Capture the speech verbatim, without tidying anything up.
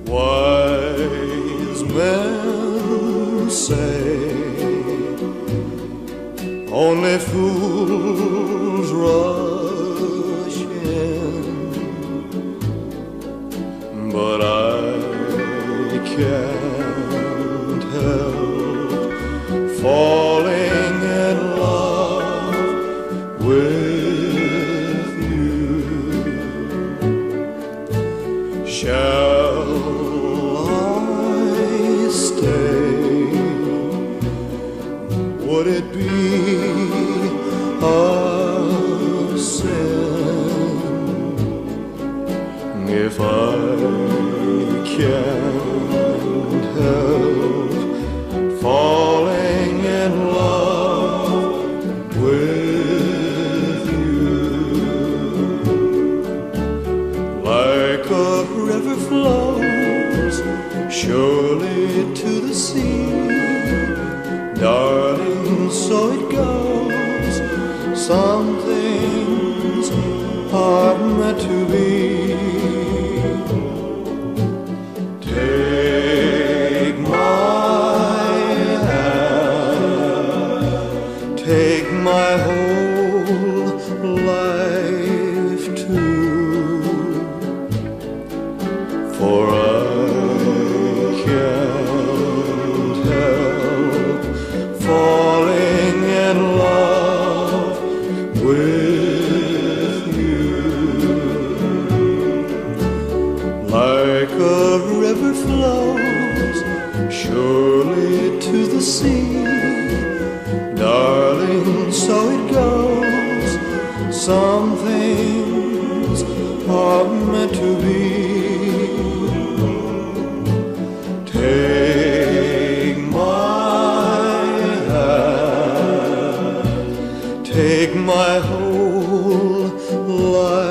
Wise men say only fools rush in, but I can't help falling in love with you. Shall I stay? Would it be a sin if I can't help falling in love with you? Like a river flows surely to the sea, darling, so it goes. Some things are meant to be. Take my hand, take my whole life too, for I can't help falling in love with you. Like a river flows surely to the sea, darling, so it goes. Some things are meant to be. Take my hand, take my whole life.